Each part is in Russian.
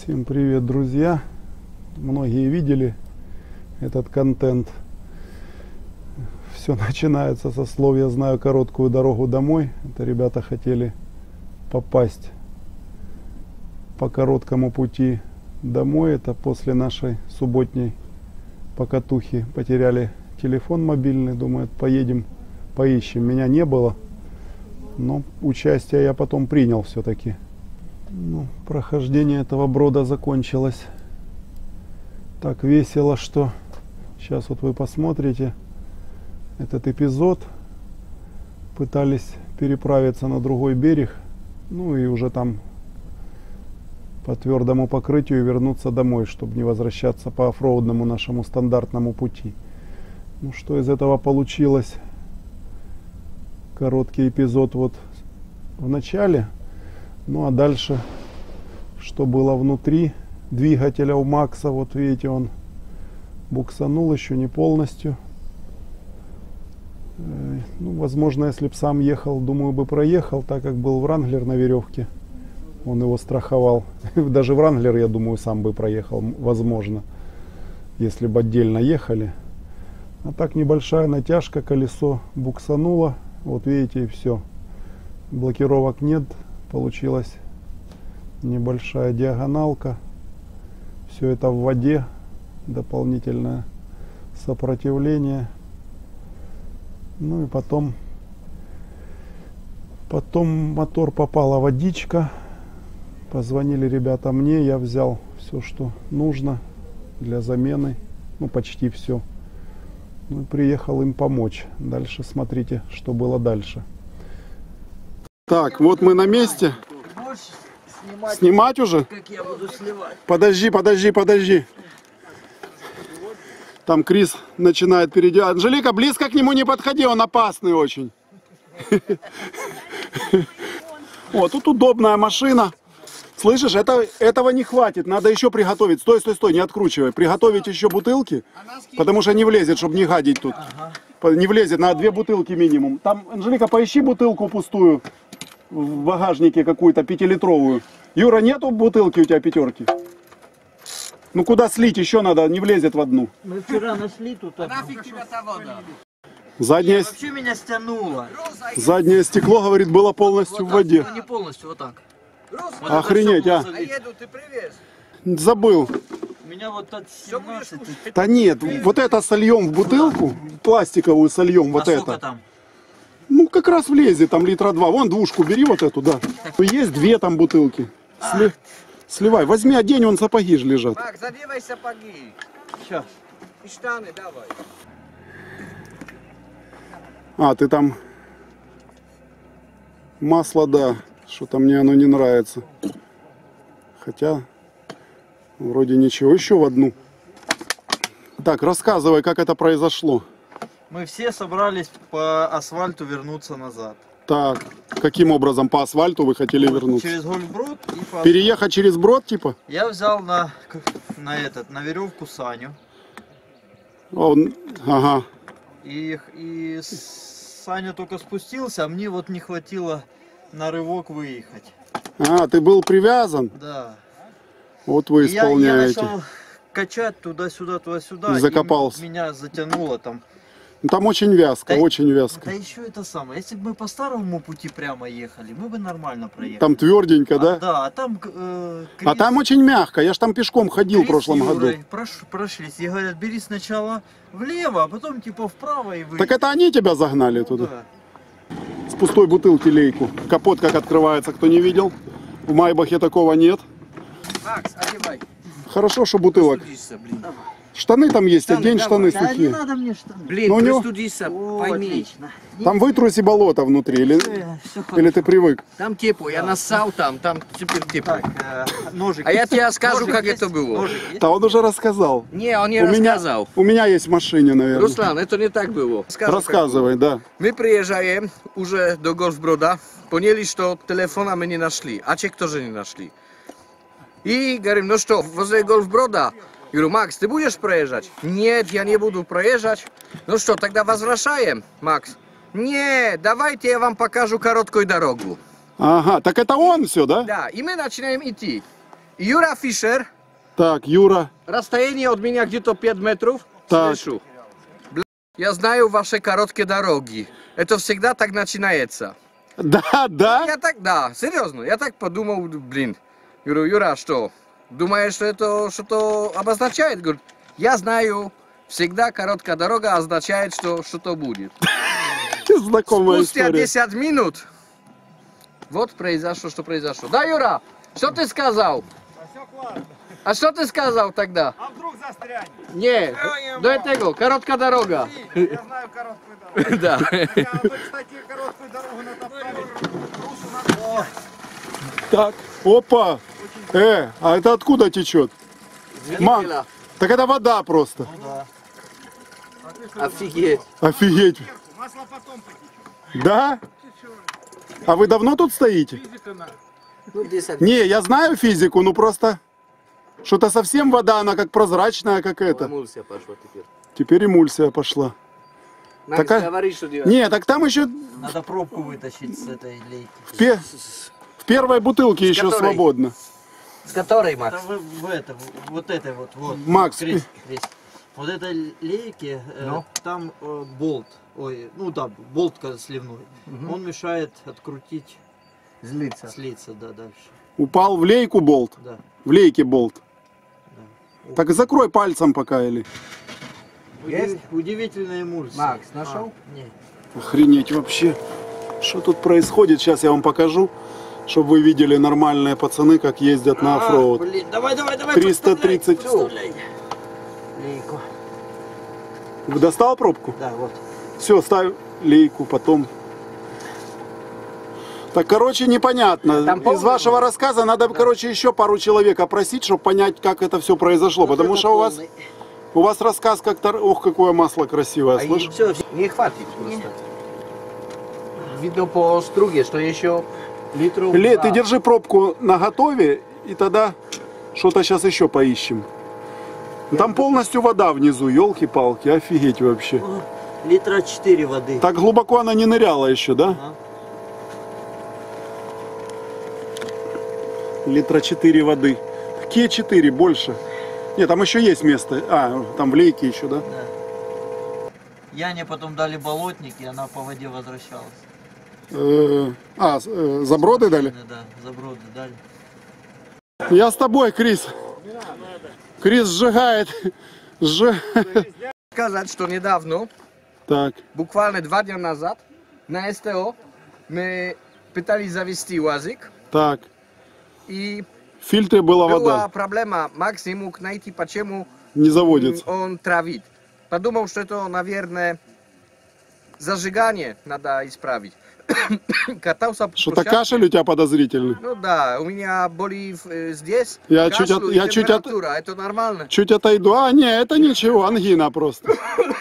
Всем привет, друзья! Многие видели этот контент. Все начинается со слов «Я знаю короткую дорогу домой». Это ребята хотели попасть по короткому пути домой. Это после нашей субботней покатухи потеряли телефон мобильный. Думают, поедем, поищем. Меня не было, но участие я потом принял все-таки. Прохождение этого брода закончилось так весело, что сейчас вот вы посмотрите этот эпизод. Пытались переправиться на другой берег, и уже там по твердому покрытию вернуться домой, чтобы не возвращаться по оффроудному нашему стандартному пути. Что из этого получилось? Короткий эпизод вот в начале. А дальше, что было внутри двигателя у Макса, вот видите, он буксанул еще не полностью. Возможно, если бы сам ехал, думаю, бы проехал, так как был Вранглер на веревке. Он его страховал. Даже Вранглер, я думаю, сам бы проехал, возможно, если бы отдельно ехали. А так небольшая натяжка, колесо буксануло. Вот видите, и все. Блокировок нет. Получилась небольшая диагоналка. Все это в воде. Дополнительное сопротивление. И потом в мотор попала водичка. Позвонили ребята мне. Я взял все, что нужно для замены. Почти все. И приехал им помочь. Дальше смотрите, что было дальше. Так, вот мы на месте. Снимать уже? Как я буду сливать? Подожди. Там Крис начинает переделать. Анжелика, близко к нему не подходи, он опасный очень. Вот, тут удобная машина. Слышишь, этого не хватит, надо еще приготовить. Стой, не откручивай. Приготовить еще бутылки, потому что не влезет, чтобы не гадить тут. Не влезет, надо 2 бутылки минимум. Там, Анжелика, поищи бутылку пустую в багажнике какую-то 5-литровую. Юра, нету бутылки у тебя 5-ки? Куда слить еще надо, не влезет в одну. Мы вчера нашли тут. Нафиг тебя та вода? Заднее, Вообще меня стянуло. заднее стекло, говорит, было полностью в воде. Не полностью, вот так. Вот Охренеть, это а? всё было залито. Еду, ты привез. Забыл. У меня вот от 17. Да нет, вот это сольем в бутылку, пластиковую сольем, вот сколько это. там? Как раз влезет, там литра 2. Вон двушку бери вот эту, да. Есть 2 там бутылки. Сливай, возьми, одень, вон сапоги же лежат. Мак, задевай сапоги. Сейчас. И штаны давай. А, ты там масло, да. Что-то мне оно не нравится. Хотя, вроде ничего. Еще в одну. Так, рассказывай, как это произошло. Мы все собрались по асфальту вернуться назад. Так, каким образом по асфальту вы хотели вернуться? Через Гольфброд и по Переехать через брод, типа? Я взял на веревку Саню. Ага. И Саня только спустился, а мне вот не хватило на рывок выехать. А, ты был привязан? Да. Вот вы И я исполняете. начал качать туда-сюда, туда-сюда. И закопался. И меня затянуло там. Там очень вязко, Да, очень вязко. Да еще это самое. Если бы мы по старому пути прямо ехали, мы бы нормально проехали. Там тверденько, да? Да, а там А там очень мягко. Я ж там пешком ходил в прошлом году. Прошлись. И говорят, бери сначала влево, а потом типа вправо и выйди. Так это они тебя загнали туда? Да. С пустой бутылки лейку. Капот как открывается, кто не видел. В Майбахе такого нет. Макс, одевай. Хорошо, что бутылок. Простудишься, блин. Штаны там есть, Штаны одень штаны Да не сухие. надо мне штаны. Блин, Ну, у него- простудишься, О, пойми. отлично. Там вытруси болото внутри, или Все ты привык? Там тепло, я нассал там теперь тепло. Так, ножик. А я тебе скажу, Ножик как есть? это было. Ножик есть? Да он уже рассказал. Не, он не У меня, рассказал. у меня есть в машине, наверное. Руслан, это не так было. Скажу, как Рассказывай, да. было. Мы приезжаем уже до Гольфброда, поняли, что телефона мы не нашли, а чек тоже не нашли. И говорим, ну что, возле Гольфброда? Я говорю, Макс, ты будешь проезжать? Нет, я не буду проезжать. Ну что, тогда возвращаем, Макс? Нет, давайте я вам покажу короткую дорогу. Ага, так это он все, да? Да, и мы начинаем идти. Юра Фишер, Так, Юра. расстояние от меня где-то 5 метров, Так. слышу. Я знаю ваши короткие дороги. Это всегда так начинается. Да, да. Я так, да, серьезно, я так подумал, блин. Говорю, Юра, что? Думаешь, что это что-то обозначает? Говорит, я знаю, всегда короткая дорога означает, что что-то будет. Знакомая Спустя история. 10 минут, вот произошло, что произошло. Да, Юра, что ты сказал? А что ты сказал тогда? А вдруг застрянет? Не, до этого, короткая дорога. Я знаю короткую дорогу. Да. Я, вы, кстати, короткую дорогу натоптали. Русу на... Так, опа. А это откуда течет? Мам, так это вода просто. Офигеть. Офигеть. Масло потом потечет. Да? А вы давно тут стоите? Ну, 10 Не, я знаю физику, ну просто что-то совсем вода, она как прозрачная, как это. Эмульсия пошла теперь. Теперь эмульсия пошла. Макс, Такая- говори, что делать. Не, так там еще Надо пробку вытащить с этой лейки. в первой бутылке еще которой? свободно. С которой, Это Макс? в это, вот этой вот. Макс, Крест. Вот этой лейке, Ну? там болт, ой, ну да, болт сливной. Он мешает открутить, Злиться. слиться, да, дальше. Упал в лейку болт. Да. В лейке болт. Да. Так закрой пальцем пока или. Есть? Удивительная эмульсия. Макс, нашел? Нет. Охренеть вообще. Что тут происходит? Сейчас я вам покажу, чтобы вы видели нормальные пацаны, как ездят на оффроуд. Блин, давай, 330. подставляй. Лейку. Достал пробку? Да, вот. Все, ставь лейку, потом. Так, короче, непонятно. Там Из полный вашего рассказа надо, короче, еще пару человек опросить, чтобы понять, как это все произошло. Потому что у вас рассказ как-то... Ох, какое масло красивое, слышишь? Все, Не хватит просто. Видно по струге, что еще литров... Ты два. держи пробку на готове, и тогда что-то сейчас еще поищем. Там полностью вода внизу, елки-палки, офигеть вообще. литра 4 воды. Так глубоко она не ныряла еще, да? Ага. Литра 4 воды. Какие 4? Больше. Нет, там еще есть место. А, там в лейке еще, да? Да. Яне потом дали болотник, и она по воде возвращалась. Заброды дали? Да, заброды дали. Я с тобой, Крис. Крис сжигает. Сказать, что недавно, Так, буквально 2 дня назад, на СТО мы пытались завести УАЗик, так. и В фильтре была была вода. проблема, Макс не мог найти, почему Не заводится. он травит. Подумал, что это, наверное, зажигание надо исправить. Катался по Что-то площадке. кашель у тебя подозрительный. Ну да, у меня боли здесь, Я кашлю чуть от- и я чуть от- температура, это нормально. Чуть отойду. А, не, это ничего, ангина просто.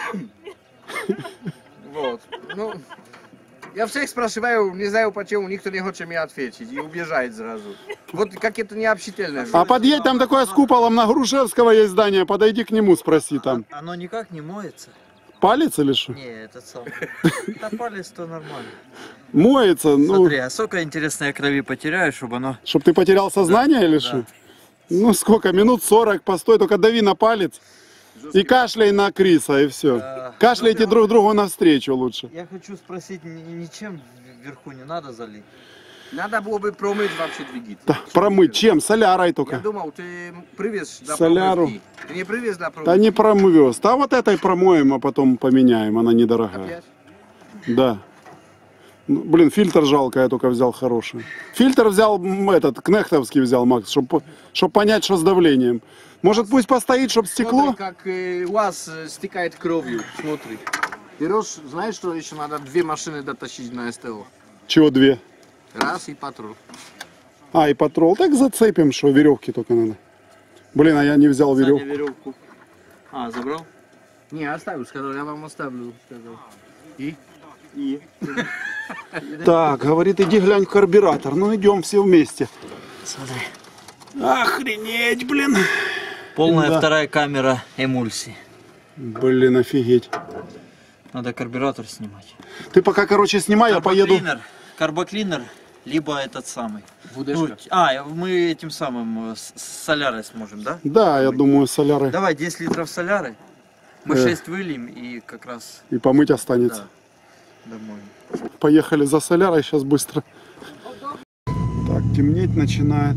Вот. Ну, я всех спрашиваю, не знаю почему, никто не хочет мне ответить и убежает сразу. Вот как это необщительно. А подъедь, там такое с куполом на Грушевского есть здание, подойди к нему, спроси там. Оно никак не моется. Палец или что? Не, этот самый. Да палец то нормально. Моется, ну, Смотри, а сколько интересно я крови потеряю, чтобы оно... чтоб ты потерял сознание или Да. что? Ну сколько, минут 40, постой, только дави на палец и кашляй на Криса, и все. Да. Кашляйте друг другу навстречу лучше. Я хочу спросить, ничем вверху не надо залить? Надо было бы промыть вообще двигатель. Да, промыть чем? Солярой Я только. думал, ты привез для Соляру. промывки. Ты не привез для Да промывки? не промывез. Да вот этой промоем, а потом поменяем, она недорогая. Опять? Да. Ну, блин, фильтр жалко, я только взял хороший. Фильтр взял, этот, кнехтовский взял, Макс, чтобы понять, что с давлением. Может, пусть постоит, чтобы стекло? Смотри, как УАЗ стекает кровью. Смотри. Берешь, знаешь, что еще надо 2 машины дотащить на СТО? Чего две? Раз и патруль. А, и патрол. Так зацепим, что веревки только надо. Блин, а я не взял Саня веревку. веревку. А, забрал? Не, оставлю, сказал, я вам оставлю, сказал. И? И. Так, говорит, иди глянь в карбюратор. Ну, идем все вместе. Смотри. Охренеть, блин. Полная Да. вторая камера эмульсии. Блин, офигеть. Надо карбюратор снимать. Ты пока, короче, снимай, я поеду. Карбоклинер либо этот самый. Вудешка. Мы этим самым с солярой сможем, да? Да, я думаю, соляры. Давай 10 литров соляры. Мы 6 выльем и как раз И помыть останется. домой. Поехали за солярой сейчас быстро. Так, темнеть начинает.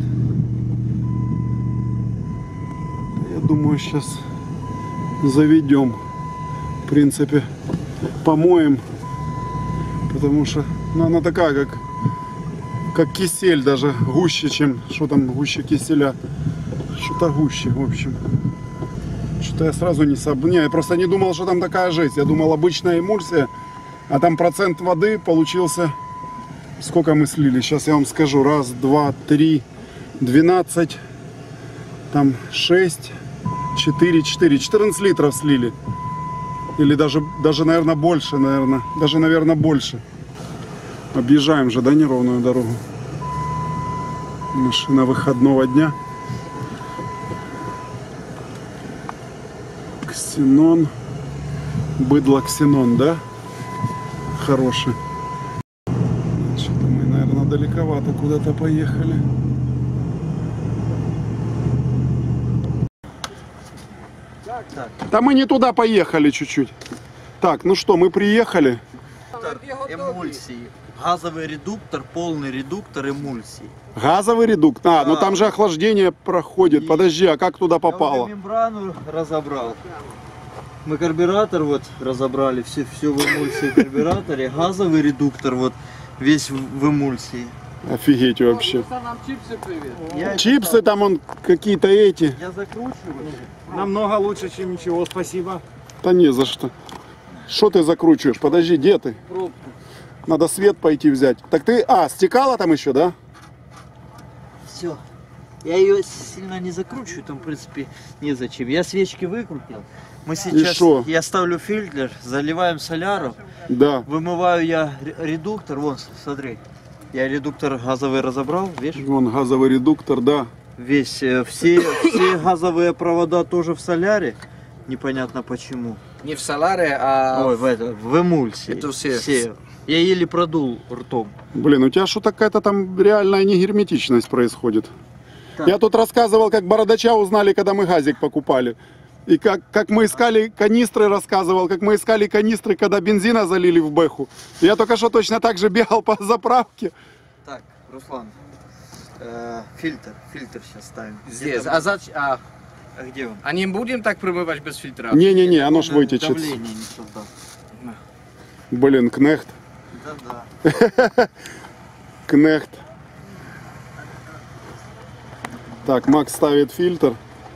Я думаю, сейчас заведем. В принципе, помоем. Потому что она такая, как кисель, даже гуще, чем... Что там гуще киселя? Что-то гуще, в общем. Что-то я сразу не, я просто не думал, что там такая жесть. Я думал, обычная эмульсия. А там процент воды получился... Сколько мы слили? Сейчас я вам скажу. 1, 2, 3, 12, там 6, 4, 14 литров слили. Или даже, наверное, больше, наверное, больше. Объезжаем же, да, неровную дорогу. Машина выходного дня. Ксенон. Быдло ксенон, да? Хороший. Что-то мы, наверное, далековато куда-то поехали. Да мы не туда поехали чуть-чуть. Так, ну что, мы приехали. Эмульсии. Газовый редуктор, полный редуктор эмульсии. Газовый редуктор. Ну там же охлаждение проходит. Подожди, а как туда попало? Я мембрану разобрал. Мы карбюратор вот разобрали, все в эмульсии в карбюраторе. Газовый редуктор вот весь в эмульсии. Офигеть вообще. Нам чипсы привет. Чипсы там он какие-то эти. Я закручиваю. Намного лучше, чем ничего, спасибо. Да не за что. Что ты закручиваешь? Подожди, где ты? Пробку. Надо свет пойти взять. Так ты, стекала там еще, да? Все. Я ее сильно не закручиваю, там в принципе незачем. Я свечки выкрутил. Мы сейчас, шо? я ставлю фильтр, заливаем соляру, Да. вымываю я редуктор, вон, смотри. Я редуктор газовый разобрал, видишь? Вон газовый редуктор, да. Весь, все газовые провода тоже в соляре, непонятно почему. Не в соларе, а Ой, в эмульсии. Это все. Я еле продул ртом. Блин, у тебя что какая-то там реальная негерметичность происходит. Так. Я тут рассказывал, как бородача узнали, когда мы газик покупали. И как мы искали канистры, рассказывал, как мы искали канистры, когда бензина залили в бэху. Я только что точно так же бегал по заправке. Так, Руслан, фильтр сейчас ставим. здесь. А где он? А не будем так промывать без фильтра? Не-не-не, оно ж вытечет. Давление не создал. Блин, кнехт. Да-да. Кнехт. Так, Макс ставит фильтр.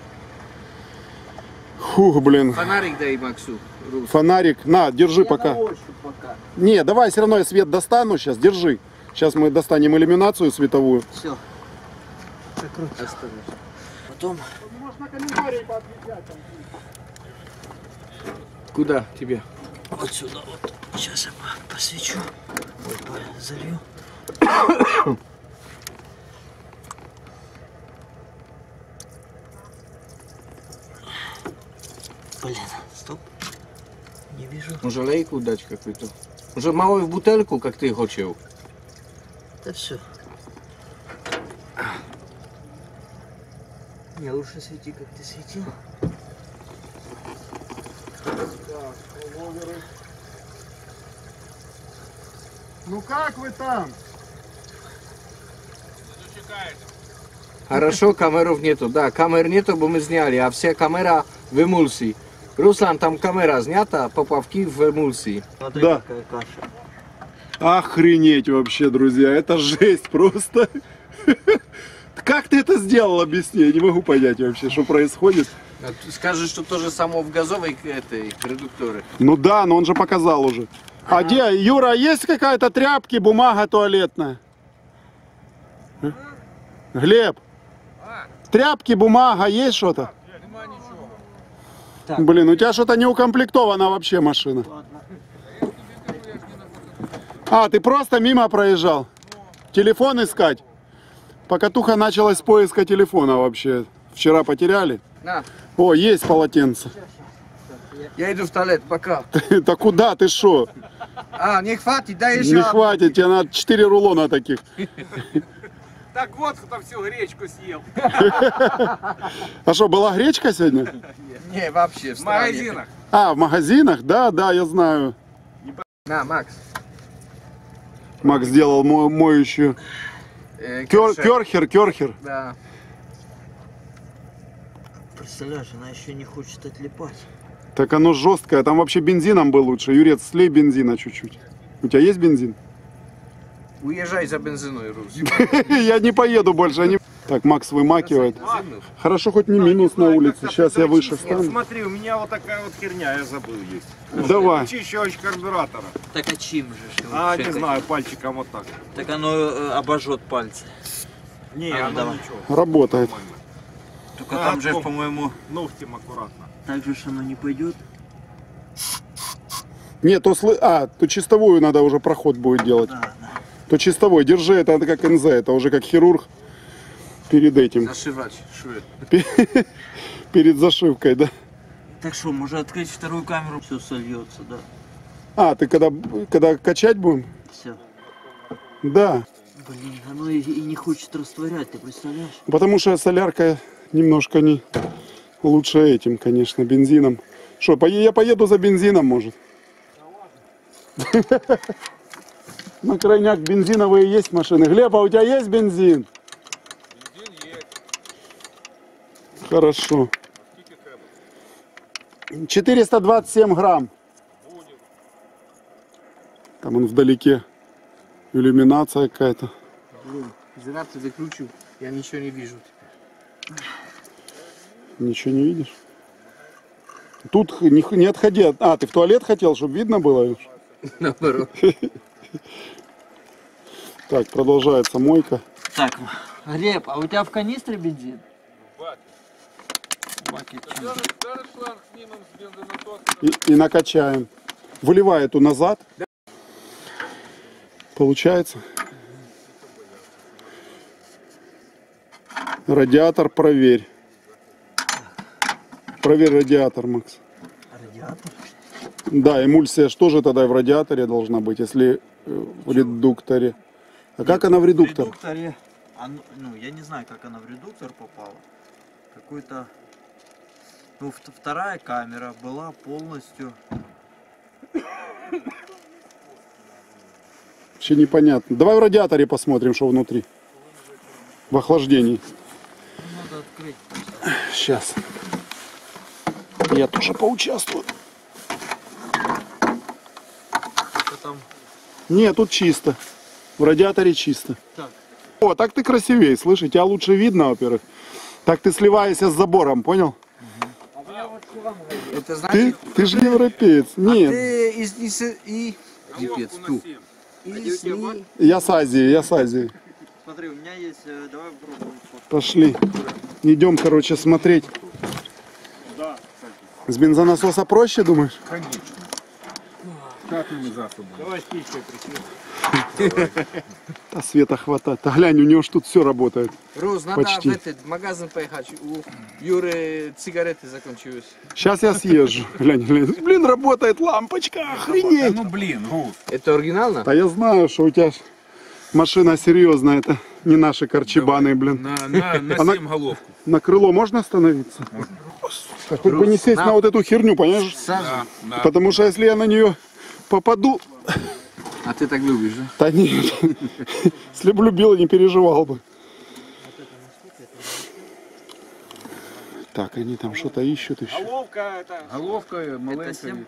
Фух, блин. Фонарик дай Максу. Рус. Фонарик. На, держи пока. На ощупь пока. Не, давай все равно я свет достану сейчас. Держи. Сейчас мы достанем иллюминацию световую. Все. Осторожно. Потом. Можно комментарий поотвечать. Куда тебе? Вот сюда вот. Сейчас я посвечу. Ой, залью. Блин, стоп. Не вижу. Może lejku dać какой-то. Może mały w butelku, jak ty chciał. Да все. Не, лучше свети, как ты светил. Ну как вы там? Хорошо, камеров нету. Да, камер нету, bo my zняли, а вся камера в эмульсии. Руслан, там камера снята, поплавки в эмульсии. Смотри, Да. какая каша. Охренеть вообще, друзья. Это жесть просто. Как ты это сделал, объясни. Я не могу понять вообще, что происходит. Скажешь, что то же самое в газовой этой редукторе. Ну да, но он же показал уже. А где, Юра, есть какая-то тряпки, бумага туалетная? Глеб, тряпки, бумага, есть что-то? Так. Блин, у тебя что-то не укомплектована вообще машина. А, ты просто мимо проезжал? Телефон искать? Покатуха началась с поиска телефона вообще. Вчера потеряли. На, О, есть полотенце. я иду в туалет, пока. Да куда ты шо? А, не хватит, дай еще. Не хватит, тебе надо 4 рулона таких. Так вот, кто всю гречку съел. А что, была гречка сегодня? Не, вообще в В стране. магазинах. А, в магазинах? Да, да, я знаю. На, Макс. Макс сделал моющую. Керхер. Да. Представляешь, она еще не хочет отлипать. Так оно жесткое. Там вообще бензином бы лучше. Юрец, слей бензина чуть-чуть. У тебя есть бензин? Уезжай за бензиной, Рус. Я не поеду больше. Так, Макс вымакивает. Хорошо, хоть не минус на улице. Сейчас я выше Нет, стану. смотри, у меня вот такая вот херня, я забыл есть. Давай. Чищач карбюратора. Так а чем же? Что А, вы не чекаете? знаю, пальчиком вот так. Так оно обожжет пальцы. Не, А, оно давай. ничего. Работает. Только А, там же, то- по-моему, Ногтем аккуратно. так же ж оно не пойдет. Нет, то чистовую надо уже проход будет делать. Да, да. То чистовой. Держи, это как НЗ. Это уже как хирург перед этим. Зашивать швы. Перед зашивкой, да. Так что, может открыть вторую камеру, все сольется, да. А, ты когда качать будем? Все. Да. Блин, оно и не хочет растворять, ты представляешь? Потому что солярка немножко не лучше этим, конечно, бензином. Что, я поеду за бензином, может? На крайняк бензиновые есть машины. Глеб, а у тебя есть бензин? Бензин есть. Хорошо. 427 грамм. Там он вдалеке. Иллюминация какая-то. Блин, зря ты выключил. Я ничего не вижу теперь. Ничего не видишь? Тут не отходи. А, ты в туалет хотел, чтобы видно было? Наоборот. Так, продолжается мойка. Так, Глеб, а у тебя в канистре бензин? Баки. Даже шланг снимем с бензонасоса. И накачаем. Выливай эту назад. Получается. Радиатор проверь. Проверь радиатор, Макс. Радиатор? Да, эмульсия ж тоже тогда и в радиаторе должна быть, если в редукторе. А как она в редуктор? В редукторе, ну, я не знаю, как она в редуктор попала. Какой-то, ну, вторая камера была полностью. Вообще непонятно. Давай в радиаторе посмотрим, что внутри. В охлаждении. Надо открыть. Сейчас. Я тоже поучаствую. Только там. Нет, тут чисто. В радиаторе чисто. Так. О, так ты красивее, слышь, тебя лучше видно, во-первых. Так ты сливаешься с забором, понял? Это значит, Ты же европеец. Нет, ты и пипец, ту. я с Азии. Смотри, у меня есть, давай попробуем. Пошли. Идем, короче, смотреть. Да, С бензонасоса проще, думаешь? конечно. Как мы засобы? Давай спичкой присветим. А света хватает. А глянь, у него ж тут все работает. Рус, надо Почти. в этот магазин поехать. У Юры сигареты закончились. Сейчас я съезжу. Глянь. Блин, работает лампочка, охренеть. Ну блин, Рус. Это оригинально? А я знаю, что у тебя ж машина серьезная. Это не наши корчебаны, блин. На Она- 7 головку. На крыло можно остановиться? Хоть бы не сесть на вот эту херню, понимаешь? Сразу. Да. Потому что если я на нее попаду... А ты так любишь, да? Да нет. Если бы любил, не переживал бы. Так, они там что-то ищут еще. Головка это. Головка маленькая. Это 7?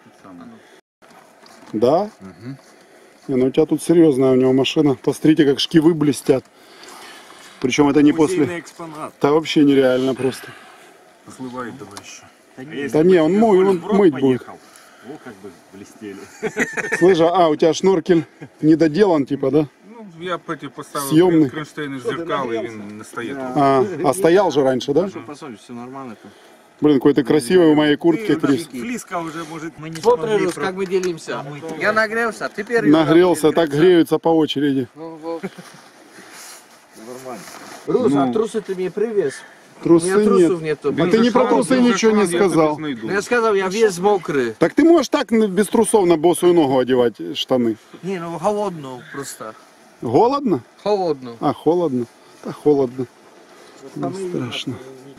Да? Не, ну у тебя тут серьезная у него машина. Посмотрите, как шкивы блестят. Причем это не после... Музейный экспонат. Это вообще нереально просто. Послывает давай еще. Да не, он мыть будет. О, как бы блестели. Слышь, у тебя шноркель не доделан, типа, да? Ну, я поставил Съемный. кронштейн зеркал, и він не стоит. А стоял же раньше, да? Посмотри, все нормально. Блин, какой ты красивый в моей куртке, Крис. Флиска уже может... Мы не Смотри, смогли Рус, как мы делимся. помыть. Я нагрелся, теперь... Нагрелся, так греются по очереди. Рус, а трусы ты мне привез? Трусы У меня трусов нет. нету. А ты не про трусы ничего не сказал. Ну, я сказал, я весь мокрый. Так ты можешь так без трусов на босую ногу одевать штаны. Не, ну холодно просто. Голодно? Холодно. А, холодно. Да, холодно. Не страшно.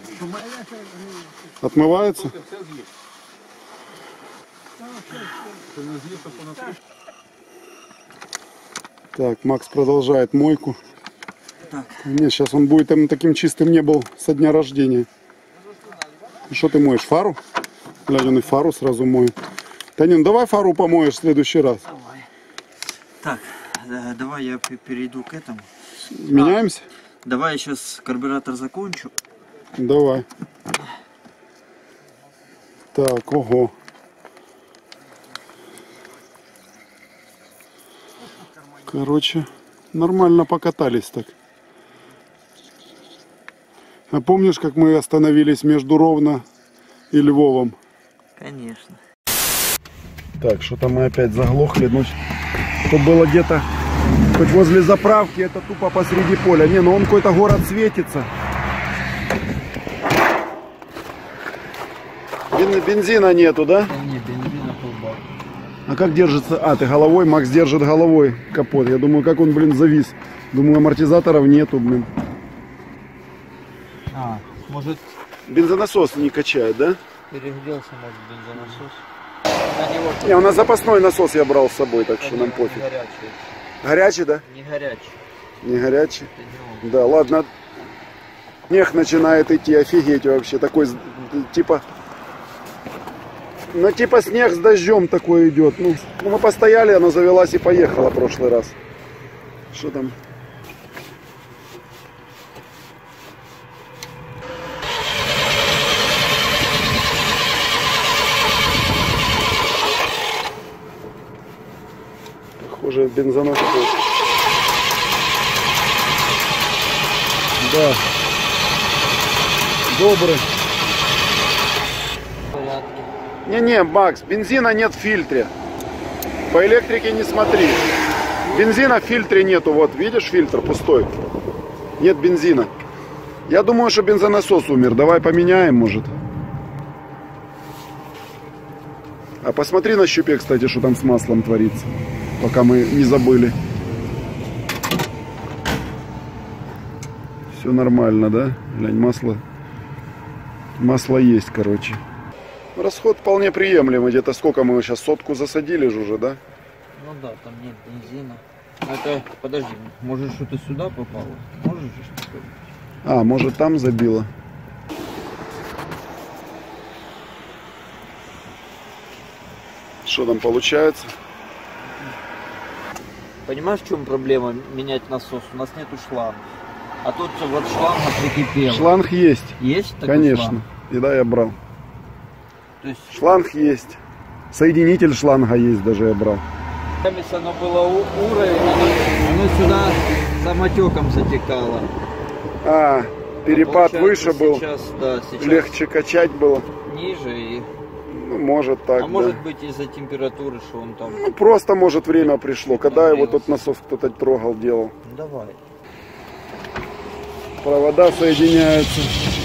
Отмывается? Так, Макс продолжает мойку. Нет, сейчас он будет там таким чистым не был со дня рождения. Что ты моешь? Фару? Глядь, он и фару сразу моет. Танин, давай фару помоешь в следующий раз. Давай. Так, давай я перейду к этому. Меняемся? Давай я сейчас карбюратор закончу. Давай. Так, ого. Короче, нормально покатались так. А помнишь, как мы остановились между Ровно и Львовом? Конечно. Так, что-то мы опять заглохли. Ну, что было где-то хоть возле заправки, это тупо посреди поля. Не, ну он какой-то город светится. Бензина нету, да? Не, бензина полбака. А как держится? А, ты головой, Макс держит головой капот. Я думаю, как он, блин, завис. Думаю, амортизаторов нету, блин. А, может Бензонасос не качает, да? перегрелся, может, бензонасос? На него Не, у нас запасной насос я брал с собой, так что нам пофиг. горячий. Горячий, да? Не горячий. Не горячий? Это не он. Да, ладно. Снег начинает идти, офигеть вообще. Такой, типа... Ну, типа снег с дождем такой идет. Ну, мы постояли, она завелась и поехала в прошлый раз. Что там? Похоже, бензоносец. Да. Добрый. Не-не, Макс, бензина нет в фильтре. По электрике не смотри. Бензина в фильтре нету. Вот, видишь, фильтр пустой. Нет бензина. Я думаю, что бензонасос умер. Давай поменяем, может. А посмотри на щупе, кстати, что там с маслом творится. Пока мы не забыли. Все нормально, да? Глянь, масло есть, короче. Расход вполне приемлемый. Где-то сколько мы сейчас, 100 засадили же уже, да? Ну да, там нет бензина. Это, подожди, может что-то сюда попало? Может же что-то? А, может там забило. Что там получается? Понимаешь, в чем проблема менять насос? У нас нету шланга. А тут вот шланга прикипела. Шланг есть. Есть такой Конечно. шланг? И да, я брал. То есть Шланг есть. Соединитель шланга есть, даже я брал. если оно было уровень, оно сюда самотеком затекало. А, перепад Получается, выше был. Сейчас, да, сейчас Легче качать было. ниже. И... Ну, может так, А может да. быть из-за температуры, что он там... Ну, просто, может, время пришло. Когда его Нагрелся. тот насос кто-то трогал, делал. Ну, давай. Провода соединяются.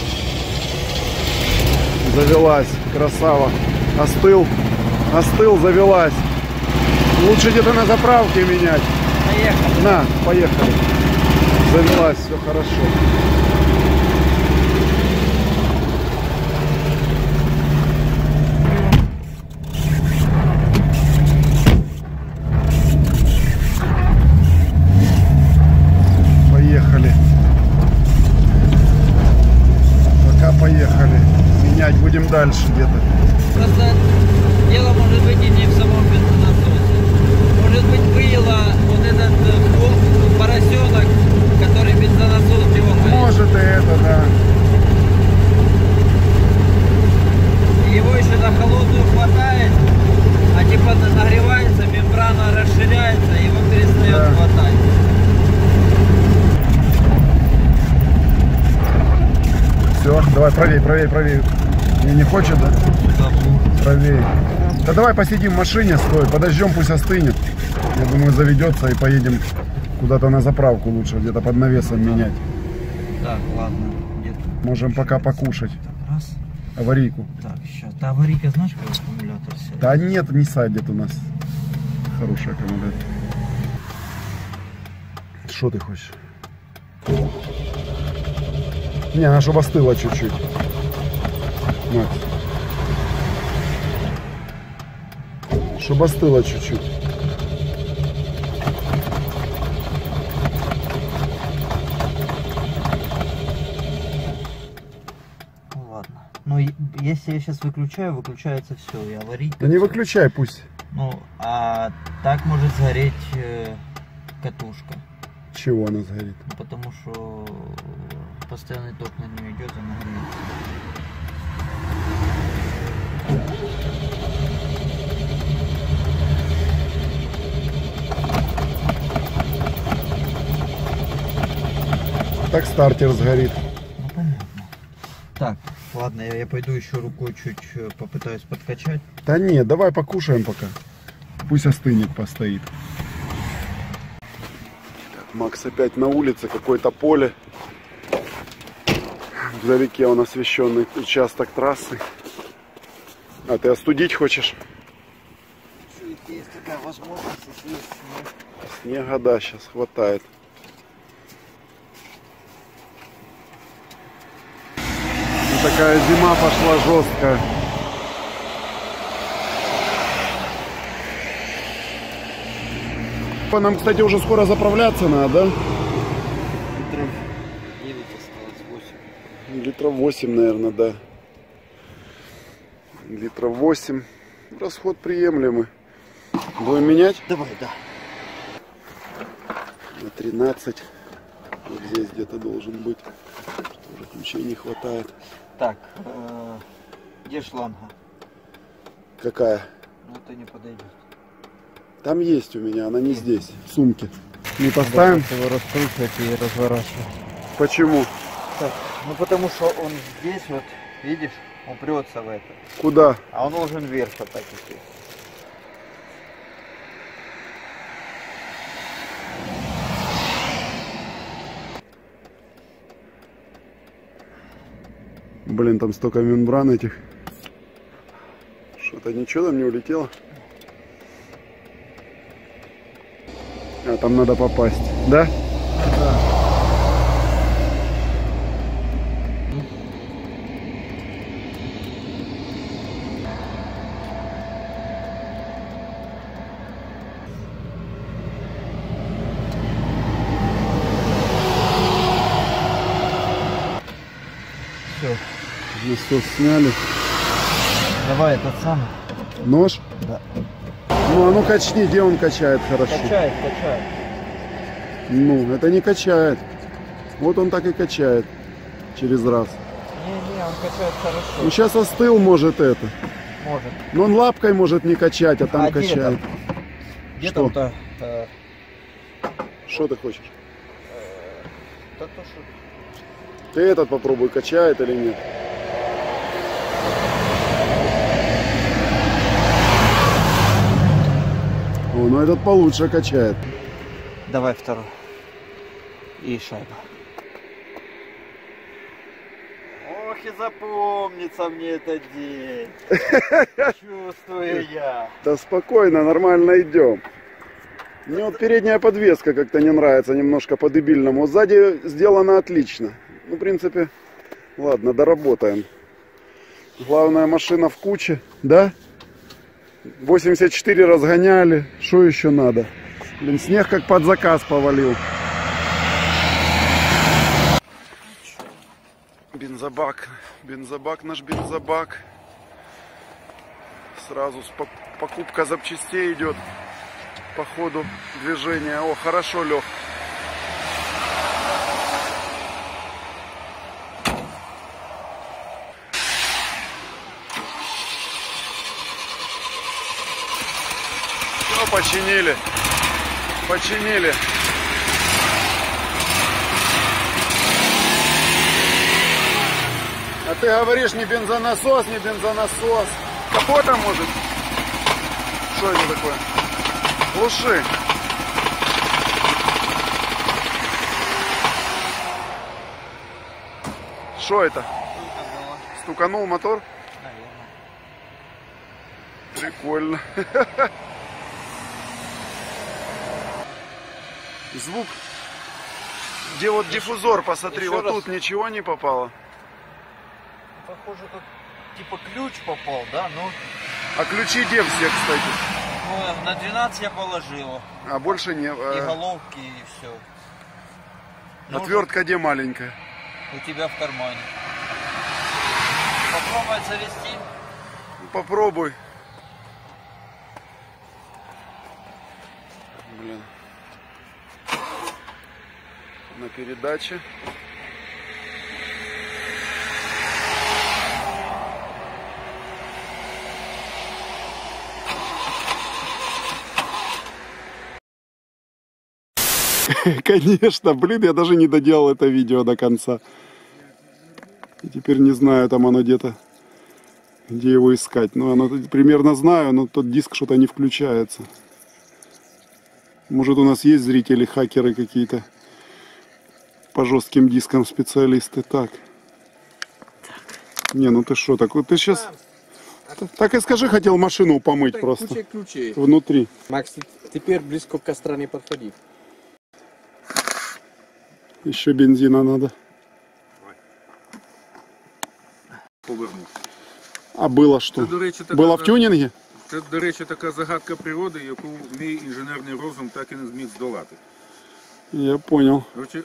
Завелась. Красава. Остыл. Остыл, завелась. Лучше где-то на заправке менять. Поехали. На, поехали. Завелась, все хорошо. Поехали. Пока поехали. Менять будем дальше где-то. Просто дело может быть и не в самом бензонасосе. Может быть было вот этот поросенок, который бензонасос дергает. Может и это, да. Его еще на холодную хватает, а типа нагревается, мембрана расширяется, и его перестает Да. хватать. Все, давай, правей. Не хочет, да? Правее. Да давай посидим в машине, стой, подождем, пусть остынет. Я думаю, заведется и поедем куда-то на заправку лучше, где-то под навесом менять. Так, ладно, где-то. Можем пока покушать. Так, раз. Аварийку. Так, сейчас. Да, аварийка, знаешь, как аккумулятор сядет? Да нет, не садит у нас. Хороший аккумулятор. Что ты хочешь? Не, она чтобы остыла чуть-чуть. Макс. Чтобы остыла чуть-чуть. Ну ладно. Ну, если я сейчас выключаю, выключается все, и аварийка. Да не всё. выключай пусть. Ну, а так может сгореть катушка. Чего она сгорит? Ну, потому что постоянный ток на нее идет, она греется. Так стартер сгорит. Ну, понятно. Так, ладно, я пойду еще рукой чуть попытаюсь подкачать. Да нет, давай покушаем пока. Пусть остынет, постоит. Так, Макс опять на улице, какое-то поле. Вдалеке он освещенный участок трассы. А ты остудить хочешь? Есть такая возможность, если есть снег. Снега, да, сейчас хватает. И такая зима пошла жесткая. Нам, кстати, уже скоро заправляться надо, да? Литров 9 осталось, 8. Литров 8, наверное, да. Литров 8. Расход приемлемый. Будем менять? Давай, да. На 13. Вот здесь где-то должен быть. Тоже ключей не хватает. Так, где шланга? Какая? Ну, это не подойдет. Там есть у меня, она не здесь. В сумке. Не поставим? Его раскручивать и разворачивать. Почему? Так, ну потому что он здесь вот, видишь, упрется в это. Куда? А он должен вверх вот так идти. Блин, там столько мембран этих. Что-то ничего там не улетело. А там надо попасть, да? Да. Все. Насос сняли. Давай этот самый. Нож? Да. Ну, а ну качни, где он качает хорошо. Качает, качает. Ну, это не качает. Вот он так и качает. Через раз. Не, он качает хорошо. Ну, сейчас остыл, может, это. Может. Но он лапкой может не качать, а там А где качает. Где Что? там-то? Что ты хочешь? Да то, что... Ты этот попробуй, качает или нет. О, ну этот получше качает. Давай второй. И шайба. Ох, и запомнится мне этот день. Чувствую я. Да спокойно, нормально идем. Мне вот передняя подвеска как-то не нравится, немножко по-дебильному. Вот сзади сделано отлично. Ну, в принципе, ладно, доработаем. Главная машина в куче, да? 84 разгоняли. Что еще надо? Блин, снег как под заказ повалил. Бензобак. Бензобак, наш бензобак. Сразу покупка запчастей идет по ходу движения. О, хорошо, Лех. Все, починили. Починили. А ты говоришь, не бензонасос, не бензонасос. Капота может? Что это такое? Глуши. Что это? Стуканул мотор? Прикольно. Звук. Где вот диффузор, посмотри, еще вот раз. тут ничего не попало. Похоже, как типа ключ попал, да? Ну, А ключи где все, кстати? ну, на 12 я положил. А больше не. И головки, и все. Отвертка где маленькая? У тебя в кармане. Попробовать завести. Попробуй. Блин. На передаче. Конечно, блин, я даже не доделал это видео до конца. И теперь не знаю, там оно где-то, где его искать. Ну, оно примерно знаю, но тот диск что-то не включается. Может, у нас есть зрители, хакеры какие-то по жестким дискам специалисты. Так. Не, ну ты что, так вот ты сейчас... Так и скажи, хотел машину помыть просто. Куча ключей. Внутри. Макс, теперь близко к костру не подходи. Еще бензина надо. Повернув. А было что? Це, до речі, така, Было в тюнинге? Це, до речі, така загадка природи, яку мій інженерний розум так і не зміг здолати. Я понял. Короче,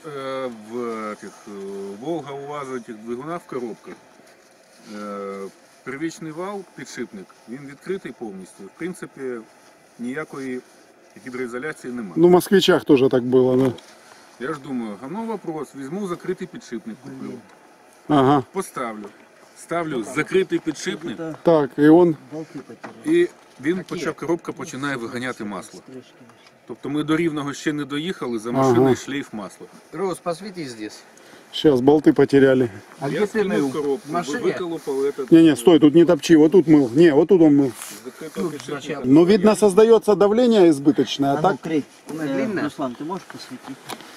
Волга УАЗа двигуна в коробках. Первічний вал, підшипник, він відкритий повністю. В принципі, ніякої гідроізоляції немає. Ну, в москвичах тоже так было, да. Я ж думаю, а ну вопрос, візьму закритий підшипник, куплю, Ага. поставлю. Ставлю закритий підшипник, Так, и он... і він коробка починає виганяти масло. Тобто ми до Рівного ще не доїхали, за машиною Ага. шлейф масла. Рос, посвети здесь. Сейчас болты потеряли. А Я где ты скинув мыл? коробку, В машине? виколупав этот Не-не, стой, тут не топчи, вот тут мыл. Не, вот тут он мыл. закритого підшипника. Сначала. Ну, видно, создается давление избыточное, а так... Она длинная? Руслан, ты можешь посветить?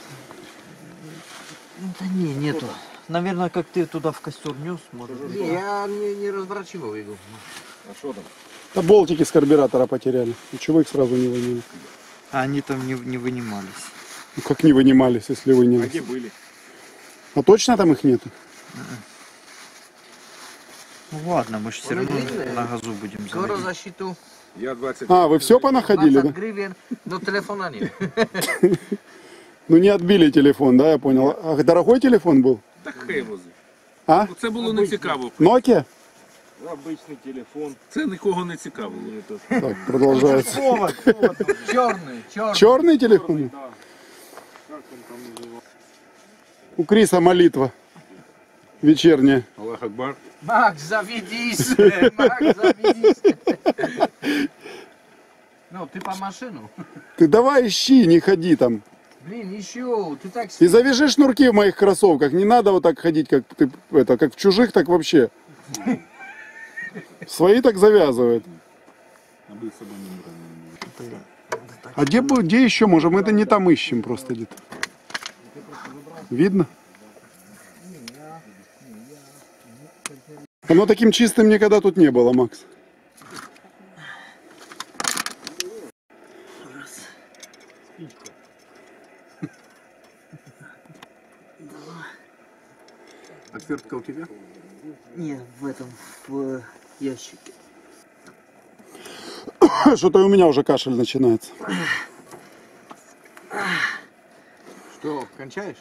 Да не, нету. Наверное, как ты туда в костер нес, может быть. Не, я не разворачивал его. А що там? Да болтики с карбюратора потеряли. И чего их сразу не выняли? А они там не вынимались. Ну, как не вынимались, если А выняли? де були? А точно там их нету? Ну ладно, мы же все Он равно длинный. на газу будем Скоро заводить. защиту. Я 20. А, вы все понаходили, 20 да? гривен, но телефона нет. Ну, не отбили телефон, да, я понял. А дорогой телефон был? Так хай вози. А? Це було не цікаво. Nokia? Обычный телефон. Це нікого не цікавило. Так, продолжается. Черный, черный. Черный телефон? У Криса молитва вечерняя. Аллах Акбар. Макс, заведись! Макс, заведись! Ну, ты по машину. Ты давай ищи, не ходи там. Блин, еще, ты так... И завяжи шнурки в моих кроссовках. Не надо вот так ходить, как ты это, как в чужих, так вообще. Свои так завязывают. Аби себе не брали. А где еще можем? Мы это не там ищем просто где-то. Видно? Оно таким чистым никогда тут не было, Макс. Отвертка у тебя? Не, в этом, в ящике. Что-то у меня уже кашель начинается. Что, кончаешь?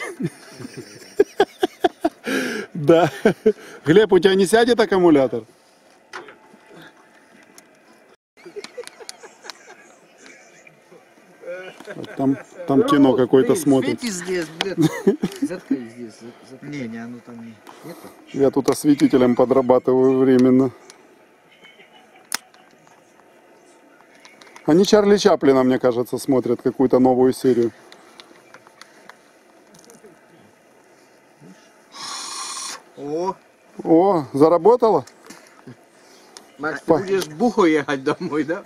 Да. Глеб, у тебя не сядет аккумулятор? Там кино какое-то смотрит. Свети здесь, блядь. Заткни здесь. Не, оно там не. Я тут осветителем подрабатываю временно. Они Чарли Чаплина, мне кажется, смотрят какую-то новую серию. О, заработало? Макс, ты будешь бухой ехать домой, да?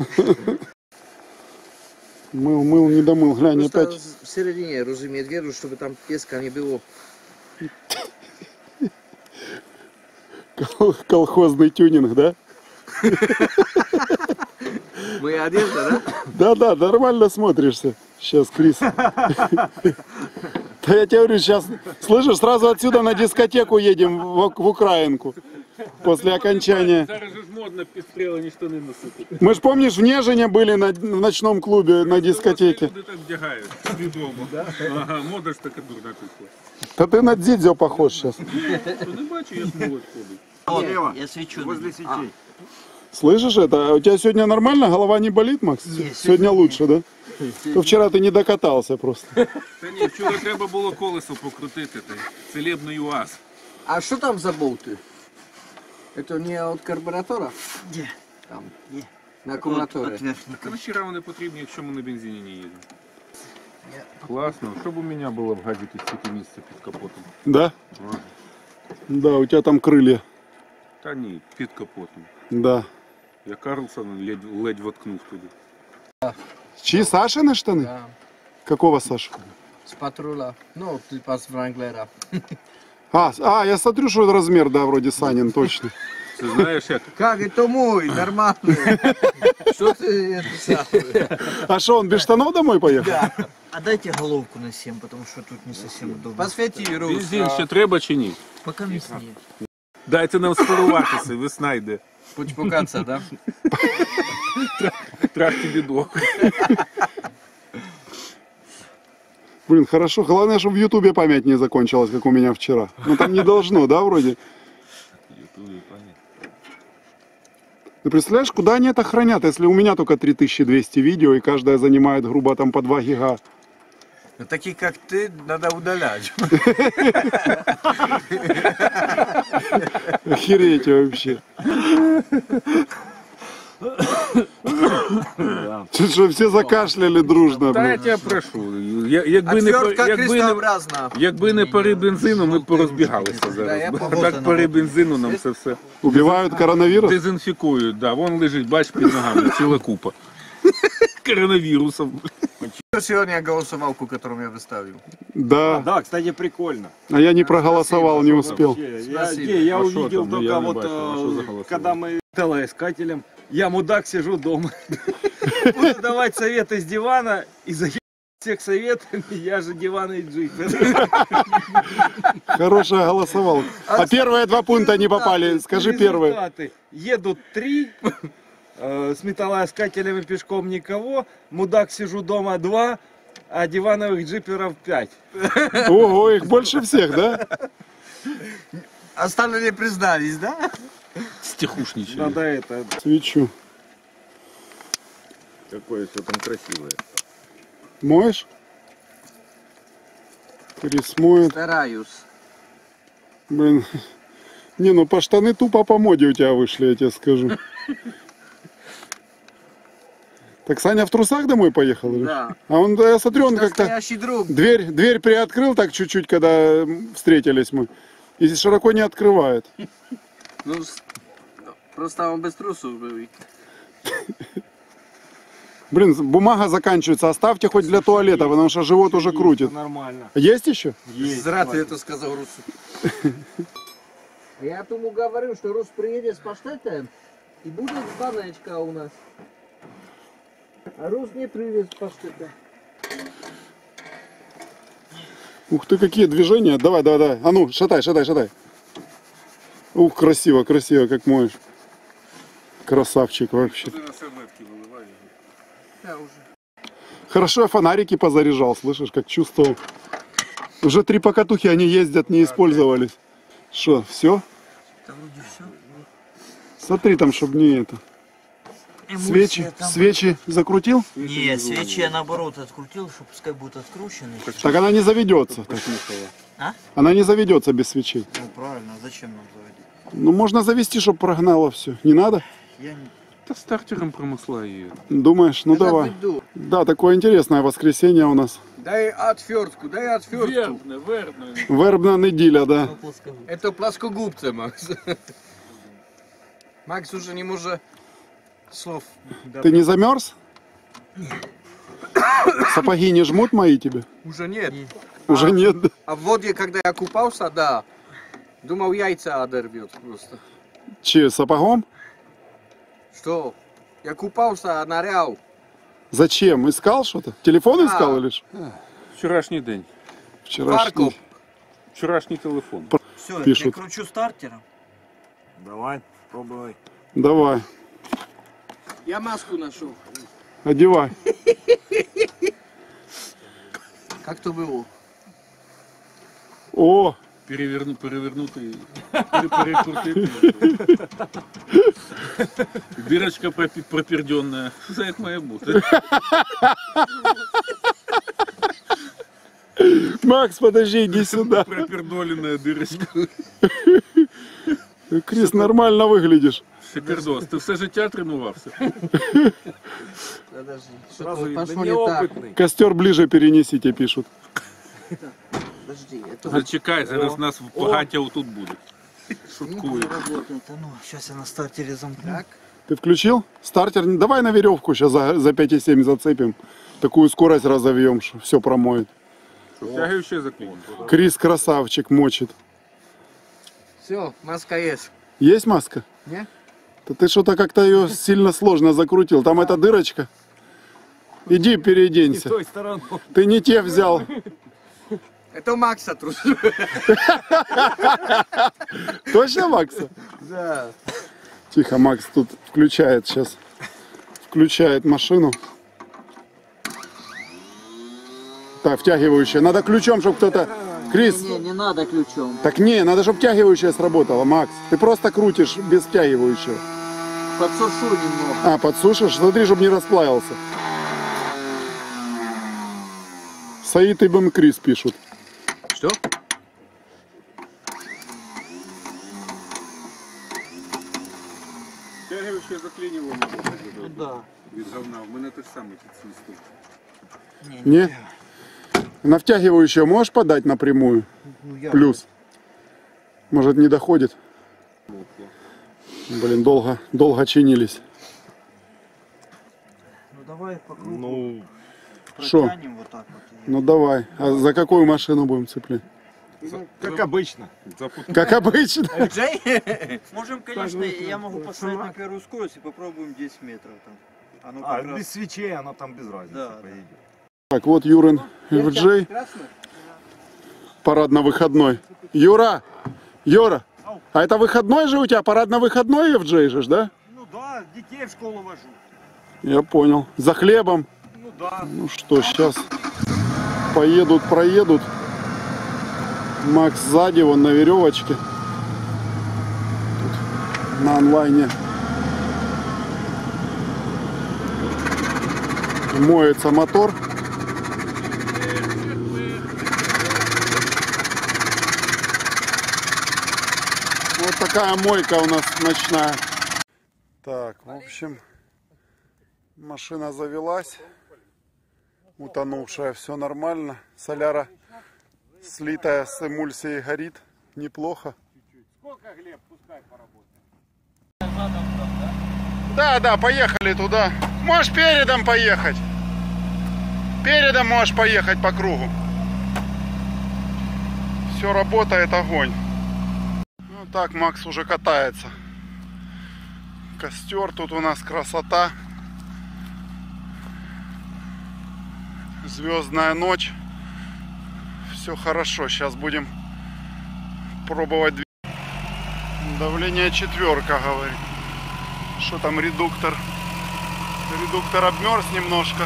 Мыл, не домыл. Глянь, Просто опять. в середине, разумеет, веру, чтобы там песка не было. Колхозный тюнинг, да? Moja одежда, да? Да-да, нормально смотришься. Сейчас, Крис. Да я тебе говорю, сейчас, слышишь, сразу отсюда на дискотеку едем в Украинку. После окончания. Зараз же ж модно підстрелені штани носити. Мы ж, помнишь, в Нежине были в ночном клубе на дискотеке. Люди так вдягають, відомо. Ага, мода ж така дурна пішла. Да ты на Дзидзё похож сейчас. Що не бачу, як молодь ходить. Слева, Я свечу. возле сетей. Слышишь это? А у тебя сегодня нормально? Голова не болит, Макс? Сегодня лучше, да? То вчера ты не докатался просто. Та ні, вчора треба було колесо покрутити, той целебний УАЗ. А что там за болты? Это не от карбюратора? Где? Там, Где? на аккумуляторе. От верхника. Та нахіра вони потрібні, якщо ми на бензині не їдемо? Класно. Щоб у мене було в гаджеті стільки місця під капотом. Да? Ага. Да, у тебя там крылья. Та ні, під капотом. Да. Я Карлсона ледь воткнув туди. Чьи Сашины штаны? Да, Какого Саша? с патруля. Ну, типа с Вранглера. Я смотрю, что это размер, да, вроде Санин, точно. Це знаєш як? Как, это мой, нормальный. Что ты это самое? А что, он без штанов домой поехал? А дайте головку на 7, потому что тут не совсем удобно. Посвети, Рус. Бензин ще треба чи ні? Пока мяснее. Дайте нам спаруватися, весна йде. Почпукаться, да? Трахти бідок. Блин, хорошо. Главное, чтобы в Ютубе память не закончилась, как у меня вчера. Ну там не должно, да, вроде? Ты представляешь, куда они это хранят, если у меня только 3200 видео, и каждая занимает, грубо, там по 2 гига. Ну, такие, как ты, надо удалять. Охереть вообще. Чуть что, все закашляли дружно. Та я блин. тебе прошу. Отвертка крестообразна. Якби не пари бензину, ми б порозбігалися Да, зараз. я Бо погода так пари бензину нам це все Убивают коронавирус? дезінфікують. Да, вон лежить, бач, під ногами, ціла купа. Коронавірусом. Сегодня голосовалку, которую я выставил. Да. Да, кстати, прикольно. А я не проголосовал, не успел. Спасибо. Я А увидел что там? только Я не вот, бачил, а что за голосование? когда мы телоискателем, я мудак сижу дома. Буду давать советы с дивана и за всех советами, я же диванный джип. Хорошая голосовалка. А первые 2 пункта не попали. Скажи первые. Результаты. Едут 3, с металлоискателем и пешком никого, мудак сижу дома 2, а дивановых джиперов 5. Ого, их больше всех, да? Остальные признались, да? Стихушничали. Надо это. Свечу. Какое все там красивое. Моешь? Крис моет. Стараюсь. Блин. Не, ну по штаны тупо по моде у тебя вышли, я тебе скажу. Так Саня в трусах домой поехал? или? Да. А он, да, я смотрю, он как-то Настоящий друг. дверь приоткрыл так чуть-чуть, когда встретились мы. И широко не открывает. Ну, просто он без трусов был. Блин, бумага заканчивается. Оставьте хоть для туалета, потому что живот уже крутит. Нормально. Есть еще? Есть. Зря ты это сказал Русу. Я тому говорю, что Рус приедет с паштетом и будет баночка у нас. А Рус не привез паштета. Ух ты, какие движения. Давай. А ну, шатай. Ух, красиво, как моешь. Красавчик вообще. Ти на серветки виливаєш. Я уже. Хорошо я фонарики позаряжал, слышишь, как чувствовал. Уже 3 покатухи, они ездят, не использовались. Что, все? Да вроде все. Смотри там, чтобы не это. Свечи закрутил? Не, свечи я наоборот открутил, что пускай будут откручены. Так она не заведется. А? Она не заведется без свечей. Ну правильно, зачем нам заводить? Ну можно завести, чтобы прогнало все. Не надо? Я не... Та стартером промисла є. Думаешь? Ну Это давай. веду. Да, такое интересное воскресенье у нас. Дай отвертку. Вербне. Вербна неділя, да. Это плоскогубцы, Макс. Макс уже не может слов. Ты не замерз? Сапоги не жмут мои тебе? Уже нет. Уже нет. Да? А в воде, когда я купался, да. Думал, яйца одорвет просто. Че, сапогом? Что? Я купался, нырял. Зачем? Искал что-то? Телефон Да. искал или что? Вчорашній день. Вчерашний. Вчорашній телефон. Все, Пишут. я кручу стартером. Давай, пробуй. Давай, Я маску нашел. одевай. Как то было? О, Перевернути. Перекрутити. Дирочка пропірденна. Все як має бути. Макс, подожди, иди сюда. Пропірдоленная дирочка. Крис, нормально выглядишь. Шикардос. Ти все життя тренувався? Подожди. Сразу Что-то да пошло не так. неопытный. Костер ближе перенесите, пишут. Подожди, это Зачекай, зараз нас багаття отут буде. Шуткую. Работает. А ну, сейчас я на стартере замкну. так. Ты включил? Стартер, давай на веревку сейчас за 5,7 зацепим. Такую скорость разовьем, что все промоет. Втягуючи заклинку. Крис красавчик мочит. Все, маска есть. Есть маска? Не? Да ты что-то как-то ее сильно сложно закрутил. Там эта дырочка. Иди И переоденься. той стороной. Ты не те взял. Это у Макса трус. Точно, Макса? Да. Тихо, Макс тут включает сейчас. Включает машину. Так, втягивающая. Надо ключом, чтобы кто-то... Крис, Не надо ключом. так не, надо, чтобы втягивающая сработала, Макс. Ты просто крутишь без втягивающего. Подсушу немного. А, подсушишь? Смотри, чтобы не расплавился. Саид Ибн Крис пишут. Что? Втягуючи заклинило Да. від говна. У мене те ж саме свисток. Не? На втягивающее можешь подать напрямую? Плюс. Может, не доходит? Блин, долго чинились. Ну давай по кругу Ну, Шо? протянем вот так вот. Ну давай. А за какую машину будем цеплять? как обычно. Как обычно. Джей? Можем, конечно, я могу поставить на первую скорость и попробуем 10 метров там. Оно как раз... Без свечей оно там без разницы Да, поедет. Так, вот Юрин FJ. Красный? Парадно-выходной. Юра! Юра! А это выходной же у тебя? Парадно-выходной FJ же, да? Ну да, детей в школу вожу. Я понял. За хлебом. Ну да. Ну что, сейчас поедут, проедут. Макс сзади, вон на веревочке. Тут на онлайне. Моется мотор. Вот такая мойка у нас ночная. Так, в общем, машина завелась. Утонувшая, все нормально. Соляра слитая с эмульсией горит. Неплохо. Сколько, Глеб, пускай поработает. Да, поехали туда. Можешь передом поехать. Передом можешь поехать по кругу. Все работает, огонь. Ну так, Макс уже катается. Костер, тут у нас красота. Звездная ночь. Все хорошо. Сейчас будем пробовать. Давление 4, говорит. Что там редуктор? Редуктор обмерз немножко.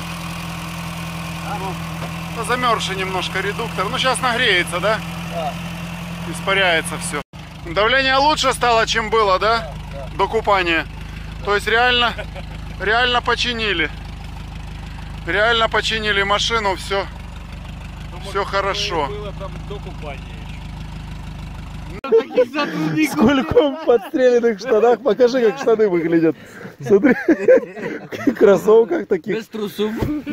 Ну, замерзший немножко редуктор. Ну, сейчас нагреется, да? Да. Испаряется все. Давление лучше стало, чем было, да? Да. До купания. То есть реально починили. Реально починили машину, все хорошо. Было там до купания Сколько в подстреленных штанах? Покажи, как штаны выглядят. Смотри, в кроссовках таких. Без трусов.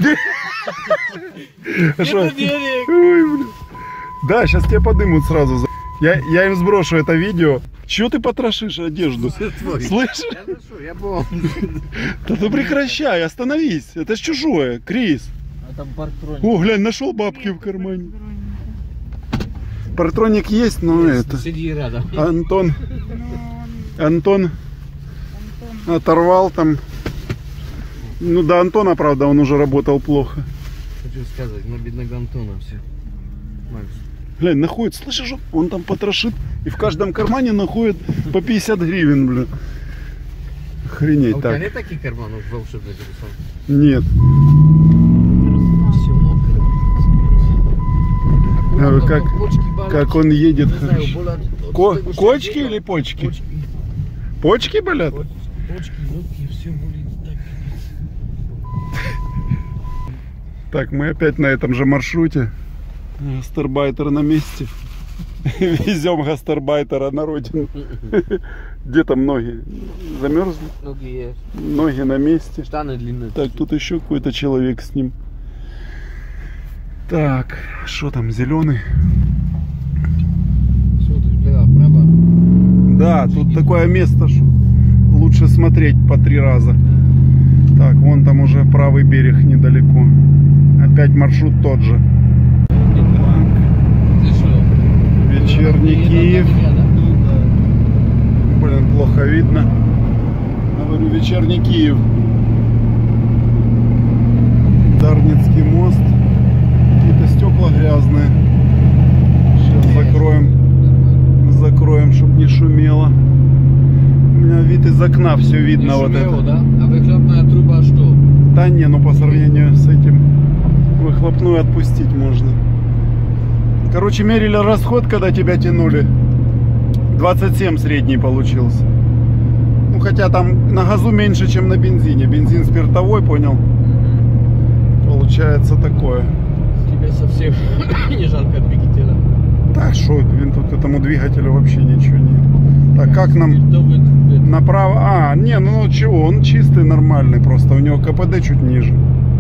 Ой, блин. Да, сейчас тебя подымут сразу. Я им сброшу это видео. Чего ты потрошишь одежду? Слышишь? Я помню. Да ты прекращай, остановись. Это ж чужое, Крис. А там парктроник. О, глянь, нашел бабки в кармане. Партроник есть, но это... Сиди рядом. Антон оторвал там. Ну, до Антона, правда, он уже работал плохо. Хочу сказать, на бедного Антона все. Макс. Глянь, находит, слышишь, он там потрошит, и в каждом кармане находит по 50 гривен, блин. Охренеть, А у тебя так. нет таких карманов волшебных телефон? Нет. Все мокро. Как он едет. Не знаю, болят. Кочки или почки? Почки. Почки болят? Почки, ногти, все болит. Так, мы опять на этом же маршруте. Гастарбайтер на месте. Везем гастарбайтера на родину. Где там ноги? Замерзли? Ноги есть. Ноги на месте. Штаны длинные. Так, тут еще какой-то человек с ним. Так, что там, зеленый? Смотришь, влево, вправо. Да, тут такое место, что лучше смотреть по 3 раза. Так, вон там уже правый берег недалеко. Опять маршрут тот же. Ты что? Вечерний Киев. Блин, плохо видно. Говорю, вечерний Киев. Дарницкий мост. Какие-то стекла грязные. Сейчас закроем, чтобы не шумело. У меня вид из окна все видно. Вот это. Да? А выхлопная труба что? Да не, ну по сравнению с этим выхлопную отпустить можно. Короче, мерили расход, когда тебя тянули. 27 средний получился. Ну хотя там на газу меньше, чем на бензине. Бензин спиртовой, понял? Получается такое. Тебе совсем не жалко двигателя. Так что, блин, тут этому двигателю вообще ничего нет. Так, как нам направо? А, не, ну чего, он чистый, нормальный, просто у него КПД чуть ниже.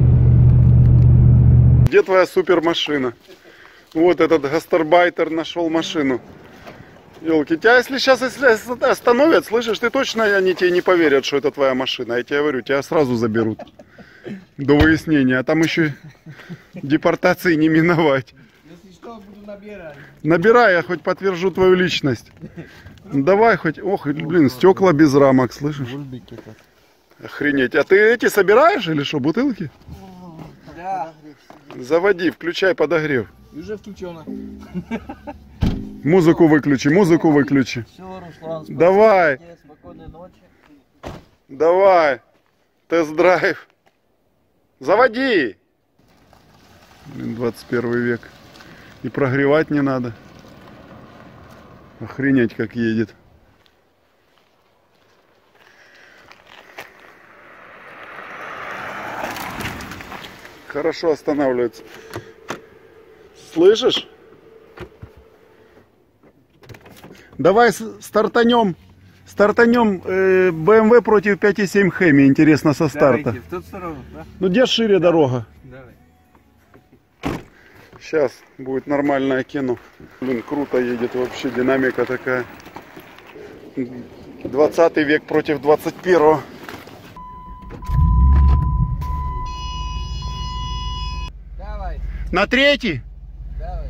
Где твоя супермашина? Вот этот гастарбайтер нашел машину. Елки, тебя если сейчас остановят, слышишь, ты точно они тебе не поверят, что это твоя машина. Я тебе говорю, тебя сразу заберут. До выяснения. А там еще депортации не миновать. Если что, буду набирать. Набирай, я хоть подтвержу твою личность. Давай хоть... Ох, блин, стекла без рамок, слышишь? Охренеть. А ты эти собираешь или что, бутылки? Да. Заводи, включай подогрев. Уже включено. Музыку выключи, музыку выключи. Все, Руслан, Давай. Спокойной ночи. Давай. Тест-драйв. Заводи. Блин, 21 век. И прогревать не надо. Охренеть, как едет. Хорошо останавливается. Слышишь? Давай стартанем. Стартанем BMW против 5.7 Хemi. Интересно, со старта. Давайте, в ту сторону, да? Ну где шире дорога? Давай. Сейчас будет нормальное кино. Блин, круто едет вообще, динамика такая. 20 век против 21-го. Давай, На третий? давай.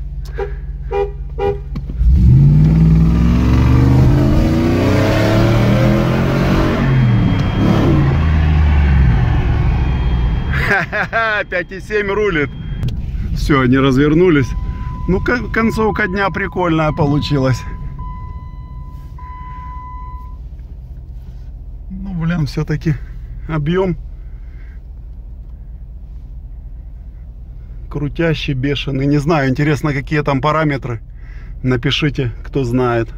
Ха-ха-ха, 5.7 рулит. Все, они развернулись. Ну, концовка дня прикольная получилась. Ну, блин, все-таки объем крутящий, бешеный. Не знаю, интересно, какие там параметры. Напишите, кто знает.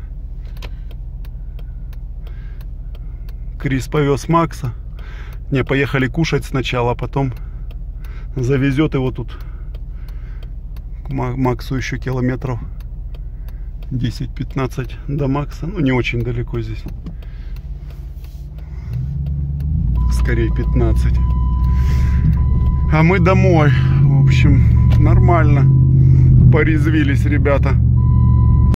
Крис повез Макса. Не, поехали кушать сначала, а потом завезет его тут. К Максу еще километров 10-15 до Макса. Ну, не очень далеко здесь. Скорее 15. А мы домой. В общем, нормально. Порезвились ребята.